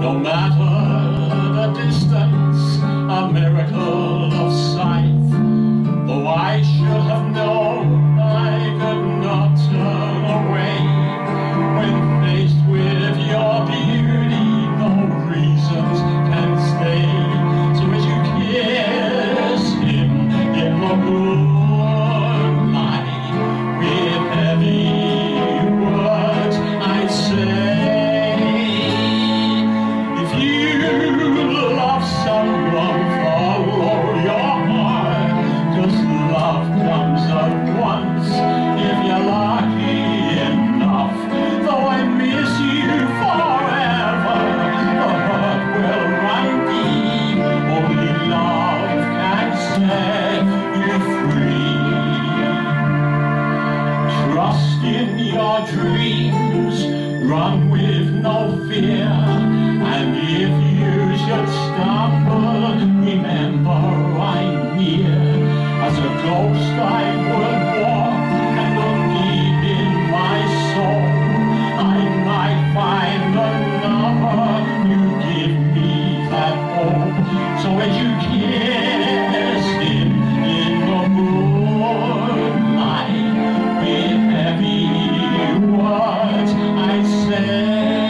No matter the distance, a miracle of sight. Though I should have known I could not turn away. When faced with your beauty, no reasons can stay. So as you kiss him in the moonlight, with heavy words I say, if you love someone, follow your heart, 'cause love comes at once if you're lucky enough. Though I miss you forever, the hurt will run deep. Only love can set you free. Trust in your dreams, run with no fear, and if you should stumble, remember I'm near. As a ghost I would walk, and look deep in my soul. I might find another, you give me that hope. So as you kiss him in the moonlight, with heavy words I say,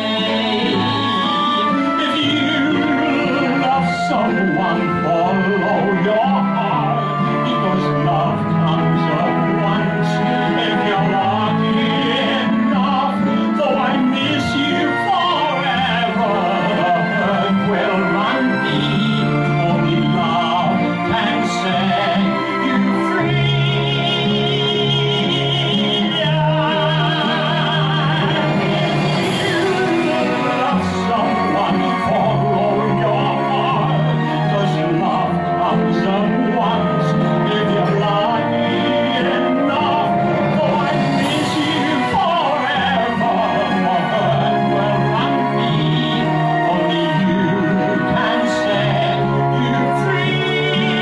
if you love someone, follow your heart, because love comes at once if you're lucky enough. Though I miss you forever, the hurt will run deep. Only love can set you free. If you love someone, follow your heart, 'cause love comes at once if you're lucky enough. Though I miss you forever, the hurt will run deep. Only you can set you free.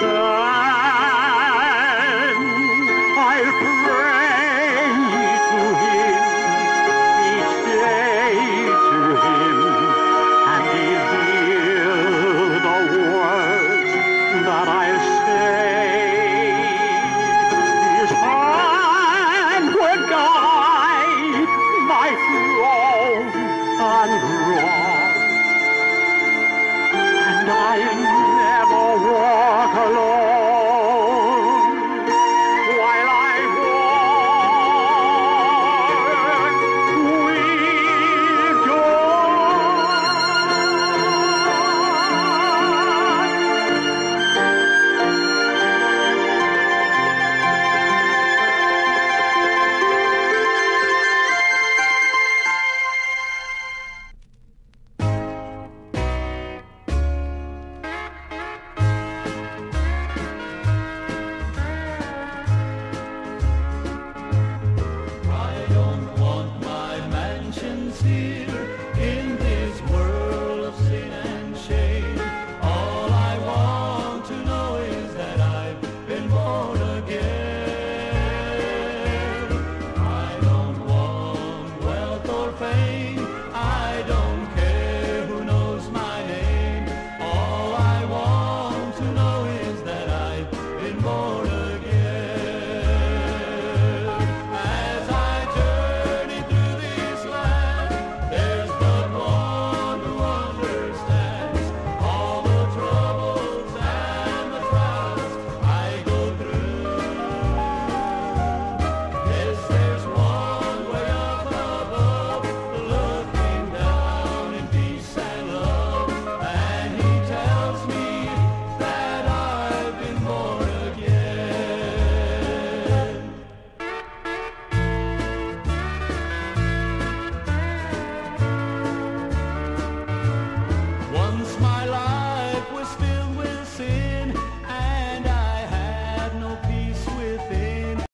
Then I'll pray to him, each day to him, and he'll hear the words that I'll say.